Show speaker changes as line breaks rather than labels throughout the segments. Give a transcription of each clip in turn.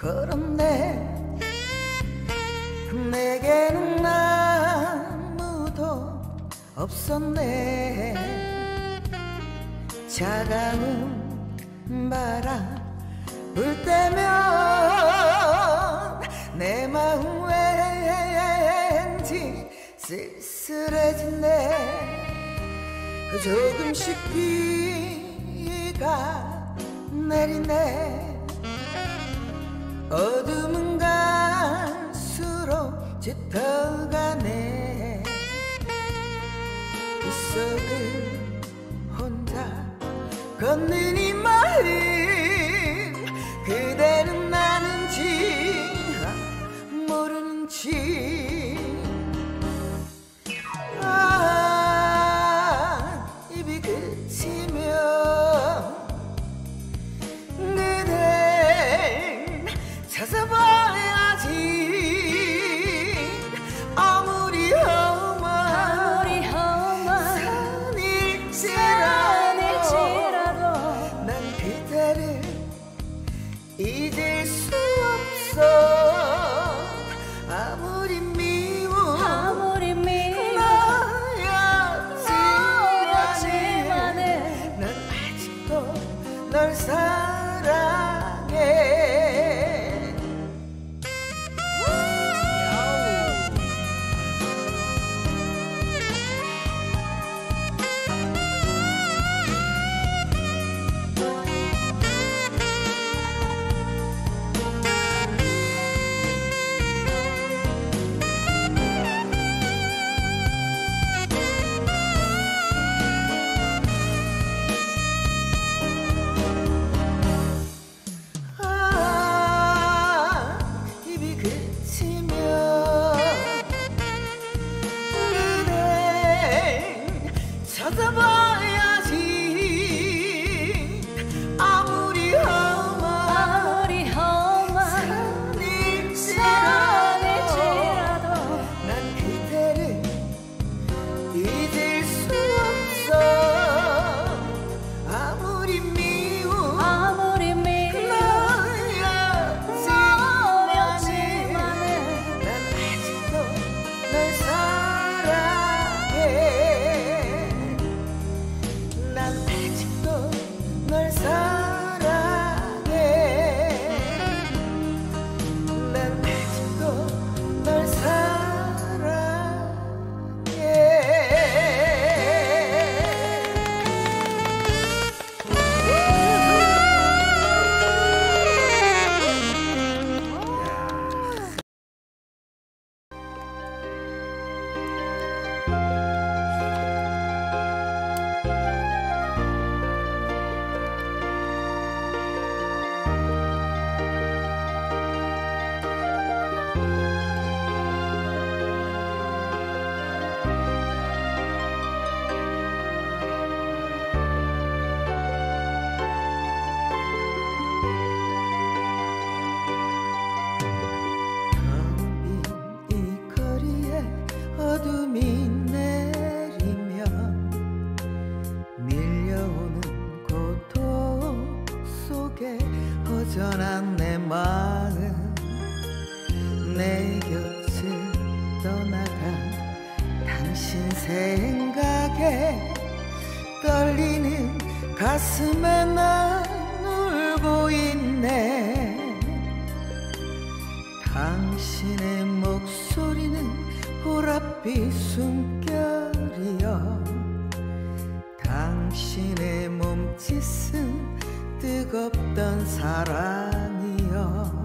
걸었네. 내게는 아무도 없었네. 차가운 바람 불 때면 내 마음 왠지 쓸쓸해지네. 조금씩 비가 내리네. 어둠은 갈수록 짙어가네. 이 속을 혼자 걷는 이 마음, 그대는 나는지 모르는지. 입이 그치면 그댈 찾아봐야지. 아무리 험한 산일지라도 난 그대를 잊을 수 없어. 아무리 미운 나였지만은 난 아직도 널 사랑해. 입이 그치면 그댈 찾아봐야지. 아무리 험한 산일지라도 난 그대를 잊을 수 없어. 아무리 미운 너였지만은 난 아직도 널 사랑해. 난 아직도 널 사랑해. 난 아직도 널 사랑해. 텅 빈 이 거리에 어둠이 내리면 밀려오는 고통 속에 허전한 내 마음, 내 곁을 떠나간 당신 생각에 떨리는 가슴에 난 울고 있네. 당신의 목소리는 보랏빛 숨결이여. 당신의 몸짓은 뜨겁던 사랑이여.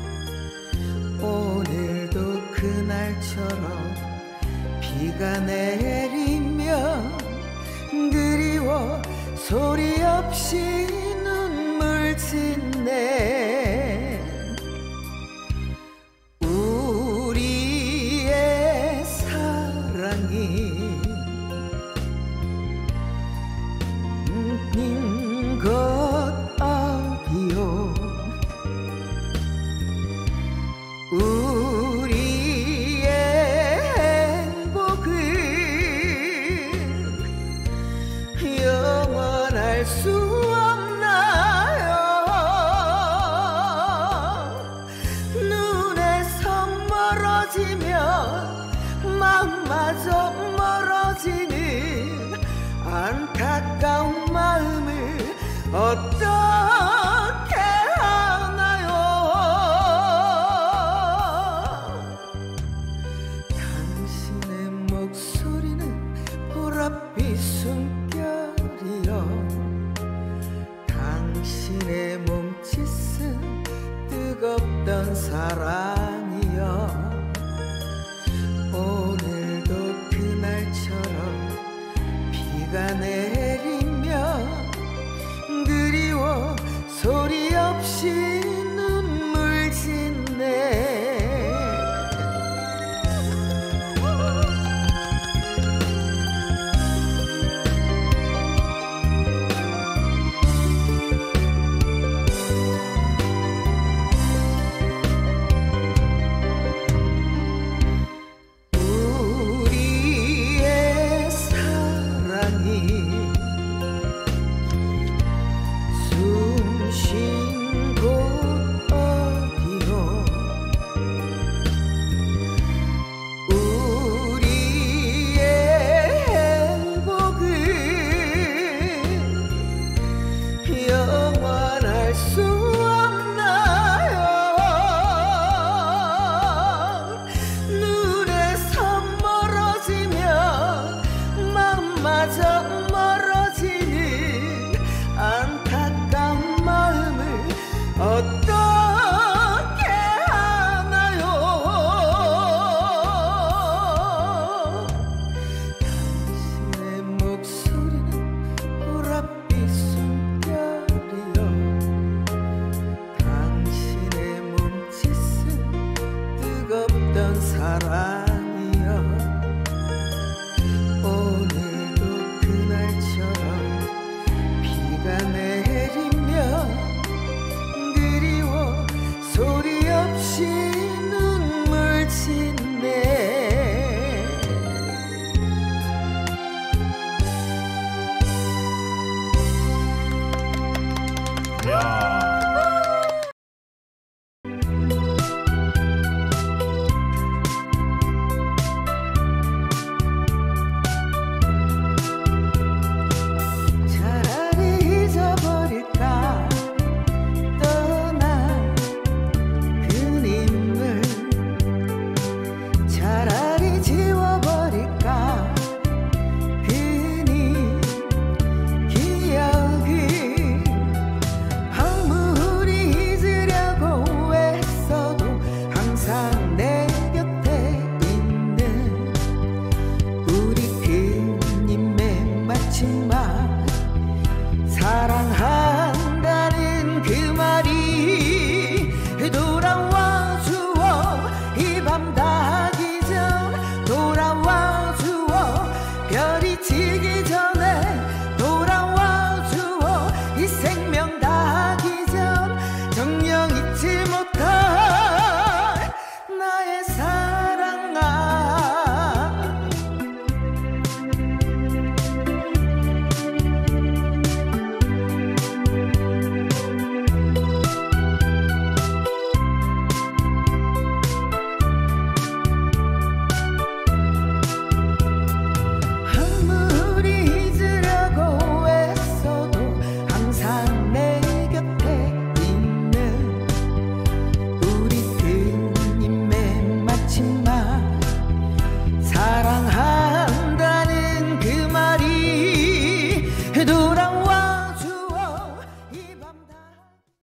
오늘도 그날처럼 비가 내리며 그리워 소리 없이 눈물 짓네. 우리의 사랑이 것 어디요. 우리의 행복은 영원할 수 없나요. 어떻게 하나요? 당신의 목소리는 보랏빛 숨결이요, 당신의 몸짓은 뜨겁던 사랑.